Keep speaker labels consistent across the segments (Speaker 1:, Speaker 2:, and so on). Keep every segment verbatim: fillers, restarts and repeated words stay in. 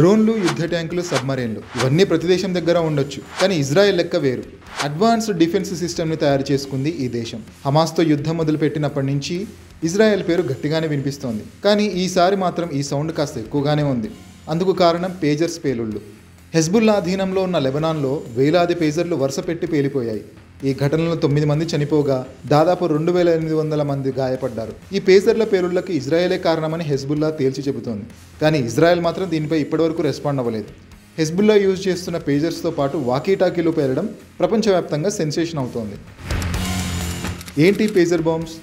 Speaker 1: డ్రోన్లు, యుద్ధ ట్యాంకులు, సబ్మరైన్లు ఇవన్నీ ప్రతి దేశం దగ్గర ఉండొచ్చు. కానీ ఇజ్రాయెల్ లెక్క వేరు. అడ్వాన్స్డ్ డిఫెన్స్ సిస్టమ్ని తయారు చేసుకుంది ఈ దేశం. హమాస్తో యుద్ధం మొదలుపెట్టినప్పటి నుంచి ఇజ్రాయెల్ పేరు గట్టిగానే వినిపిస్తోంది. కానీ ఈసారి మాత్రం ఈ సౌండ్ కాస్త ఎక్కువగానే ఉంది. అందుకు కారణం పేజర్స్ పేలుళ్ళు. హెజ్బుల్లా అధీనంలో ఉన్న లెబనాన్లో వేలాది పేజర్లు వరుస పెట్టి పేలిపోయాయి. ఈ ఘటనలో తొమ్మిది మంది చనిపోగా దాదాపు రెండు వేల ఎనిమిది వందల మంది గాయపడ్డారు. ఈ పేజర్ల పేలుళ్లకు ఇజ్రాయెలే కారణమని హెజ్బుల్లా తేల్చి చెబుతోంది. కానీ ఇజ్రాయెల్ మాత్రం దీనిపై ఇప్పటివరకు రెస్పాండ్ అవ్వలేదు. హెజ్బుల్లా యూజ్ చేస్తున్న పేజర్స్తో పాటు వాకీటాకీలు పేలడం ప్రపంచవ్యాప్తంగా సెన్సేషన్ అవుతోంది. ఏంటి పేజర్ బాంబ్స్?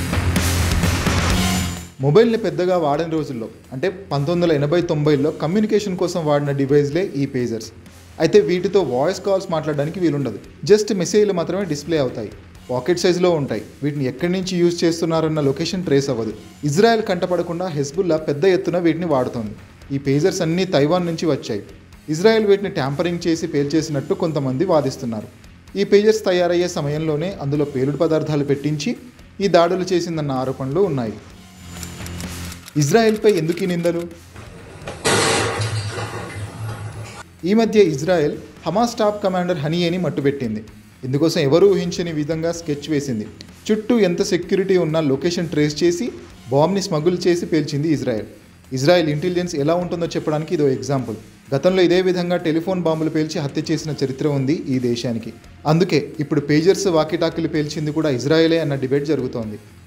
Speaker 1: మొబైల్ని పెద్దగా వాడని రోజుల్లో అంటే పంతొమ్మిది వందల ఎనభై తొంభైలో కమ్యూనికేషన్ కోసం వాడిన డివైస్లే ఈ పేజర్స్. అయితే వీటితో వాయిస్ కాల్స్ మాట్లాడడానికి వీలుండదు. జస్ట్ మెసేజ్లు మాత్రమే డిస్ప్లే అవుతాయి. పాకెట్ సైజులో ఉంటాయి. వీటిని ఎక్కడి నుంచి యూజ్ చేస్తున్నారన్న లొకేషన్ ట్రేస్ అవ్వదు. ఇజ్రాయెల్ కంటపడకుండా హెజ్బుల్లా పెద్ద ఎత్తున వీటిని వాడుతోంది. ఈ పేజర్స్ అన్నీ తైవాన్ నుంచి వచ్చాయి. ఇజ్రాయెల్ వీటిని ట్యాంపరింగ్ చేసి పేల్చేసినట్టు కొంతమంది వాదిస్తున్నారు. ఈ పేజర్స్ తయారయ్యే సమయంలోనే అందులో పేలుడు పదార్థాలు పెట్టించి ఈ దాడులు చేసిందన్న ఆరోపణలు ఉన్నాయి. ఇజ్రాయెల్పై ఎందుకు ఈ నిందలు? ఈ మధ్య ఇజ్రాయెల్ హమాస్ టాప్ కమాండర్ హనియేని మట్టుబెట్టింది. ఇందుకోసం ఎవరూ ఊహించని విధంగా స్కెచ్ వేసింది. చుట్టూ ఎంత సెక్యూరిటీ ఉన్నా లొకేషన్ ట్రేస్ చేసి బాంబ్ని స్మగుల్ చేసి పేల్చింది ఇజ్రాయెల్. ఇజ్రాయెల్ ఇంటెలిజెన్స్ ఎలా ఉంటుందో చెప్పడానికి ఇదో ఎగ్జాంపుల్. గతంలో ఇదే విధంగా టెలిఫోన్ బాంబులు పేల్చి హత్య చేసిన చరిత్ర ఉంది ఈ దేశానికి. అందుకే ఇప్పుడు పేజర్స్, వాకీటాకీలు పేల్చింది కూడా ఇజ్రాయెలే అన్న డిబేట్ జరుగుతోంది.